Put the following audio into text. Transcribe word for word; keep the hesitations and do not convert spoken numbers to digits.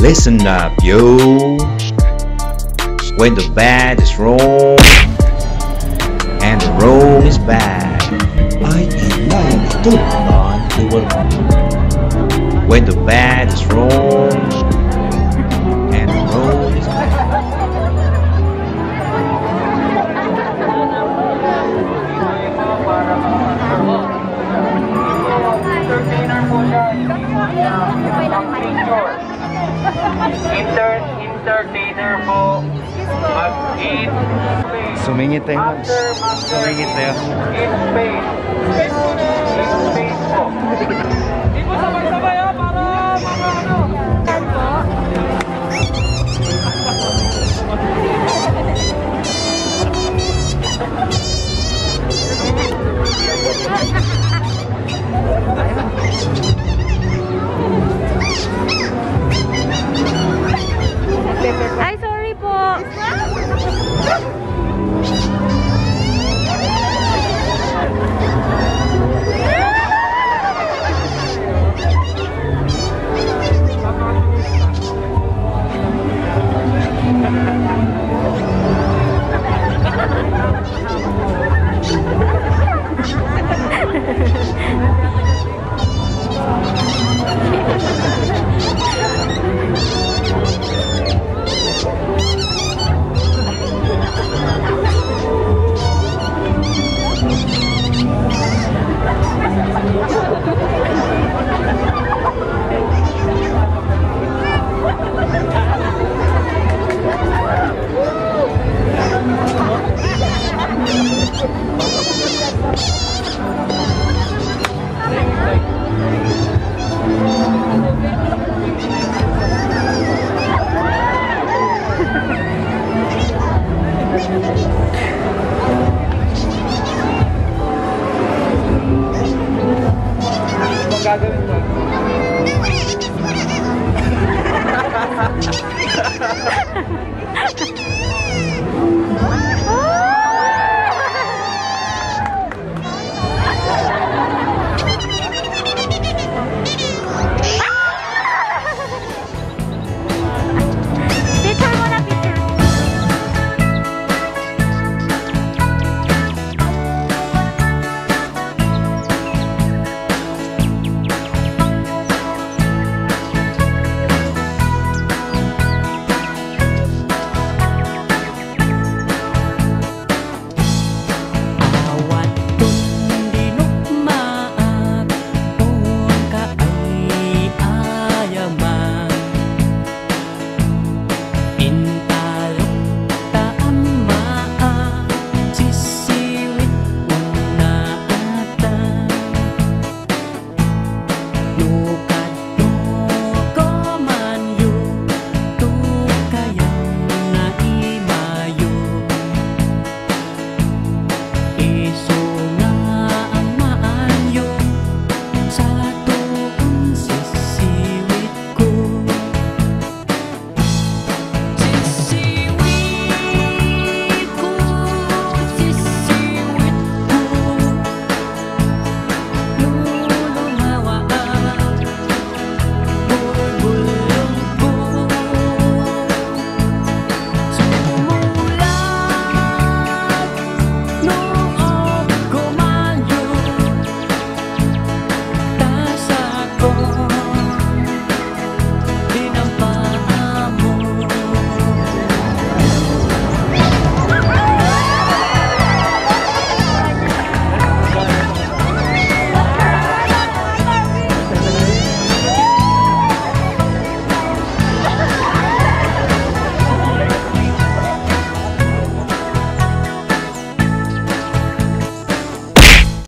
Listen up, yo. When the bad is wrong and the wrong is bad, ay inay ito on when the bad is wrong and the wrong is bad. Inter entertainer po mag-eat Sumingit tayo. Sumingit tayo. in space. In space po. Di po sabay-sabay ha, para mga ano. Ano po?